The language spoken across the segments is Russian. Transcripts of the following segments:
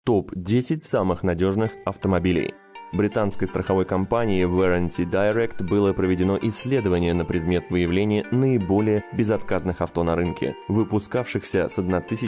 Топ-10 самых надежных автомобилей. Британской страховой компанией Warranty Direct было проведено исследование на предмет выявления наиболее безотказных авто на рынке, выпускавшихся с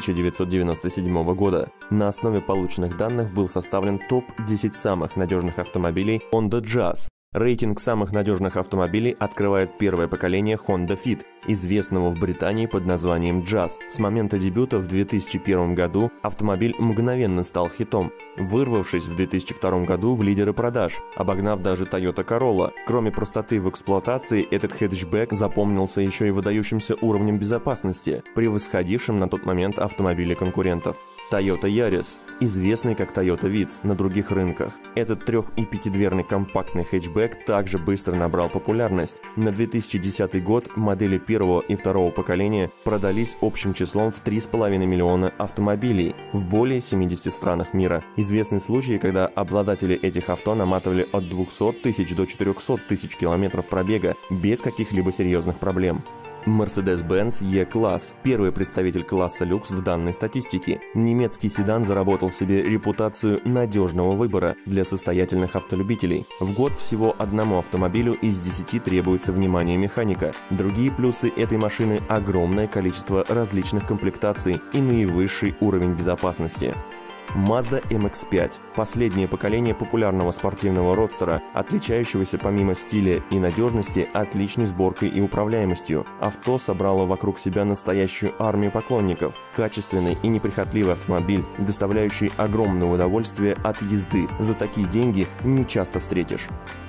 1997 года. На основе полученных данных был составлен топ-10 самых надежных автомобилей Honda Jazz. Рейтинг самых надежных автомобилей открывает первое поколение Honda Fit, известного в Британии под названием Jazz. С момента дебюта в 2001 году автомобиль мгновенно стал хитом, вырвавшись в 2002 году в лидеры продаж, обогнав даже Toyota Corolla. Кроме простоты в эксплуатации, этот хэтчбэк запомнился еще и выдающимся уровнем безопасности, превосходившим на тот момент автомобили конкурентов. Toyota Yaris, известный как Toyota Vitz на других рынках. Этот 3- и 5-дверный компактный хэтчбэк также быстро набрал популярность. На 2010 год модели первого и второго поколения продались общим числом в 3,5 миллиона автомобилей в более 70 странах мира. Известны случаи, когда обладатели этих авто наматывали от 200 тысяч до 400 тысяч километров пробега без каких-либо серьезных проблем. Mercedes-Benz E-класс – первый представитель класса люкс в данной статистике. Немецкий седан заработал себе репутацию надежного выбора для состоятельных автолюбителей. В год всего одному автомобилю из 10 требуется внимание механика. Другие плюсы этой машины – огромное количество различных комплектаций и наивысший уровень безопасности. Mazda MX-5 – последнее поколение популярного спортивного родстера, отличающегося помимо стиля и надежности отличной сборкой и управляемостью. Авто собрало вокруг себя настоящую армию поклонников. Качественный и неприхотливый автомобиль, доставляющий огромное удовольствие от езды. За такие деньги не часто встретишь.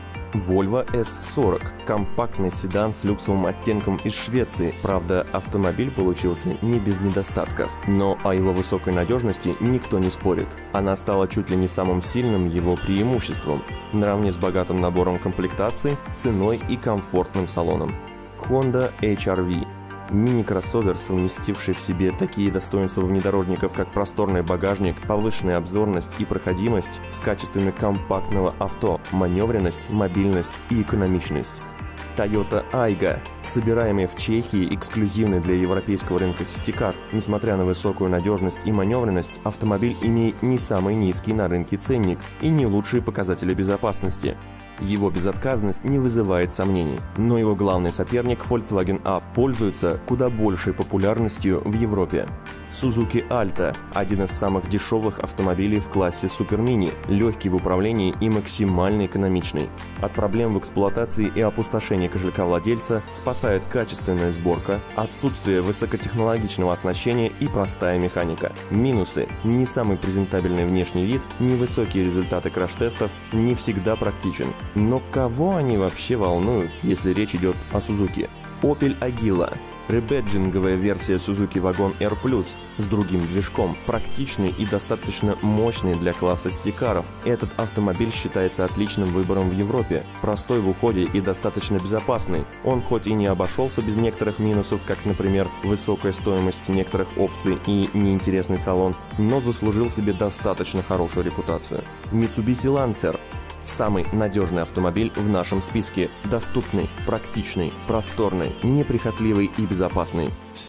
Volvo S40 – компактный седан с люксовым оттенком из Швеции. Правда, автомобиль получился не без недостатков, но о его высокой надежности никто не спорит. Она стала чуть ли не самым сильным его преимуществом, наравне с богатым набором комплектаций, ценой и комфортным салоном. Honda HR-V – мини-кроссовер, совместивший в себе такие достоинства внедорожников, как просторный багажник, повышенная обзорность и проходимость с качествами компактного авто, маневренность, мобильность и экономичность. Toyota Aygo, собираемый в Чехии, эксклюзивный для европейского рынка ситикар. Несмотря на высокую надежность и маневренность, автомобиль имеет не самый низкий на рынке ценник и не лучшие показатели безопасности. Его безотказность не вызывает сомнений, но его главный соперник Volkswagen Up пользуется куда большей популярностью в Европе. Suzuki Alto – один из самых дешевых автомобилей в классе Super Mini, легкий в управлении и максимально экономичный. От проблем в эксплуатации и опустошения кошелька владельца спасает качественная сборка, отсутствие высокотехнологичного оснащения и простая механика. Минусы – не самый презентабельный внешний вид, невысокие результаты краш-тестов, не всегда практичен. Но кого они вообще волнуют, если речь идет о Suzuki? Opel Agila – ребэджинговая версия Suzuki Wagon R+, с другим движком, практичный и достаточно мощный для класса ситикаров. Этот автомобиль считается отличным выбором в Европе, простой в уходе и достаточно безопасный. Он хоть и не обошелся без некоторых минусов, как, например, высокая стоимость некоторых опций и неинтересный салон, но заслужил себе достаточно хорошую репутацию. Mitsubishi Lancer – самый надежный автомобиль в нашем списке. Доступный, практичный, просторный, неприхотливый и безопасный.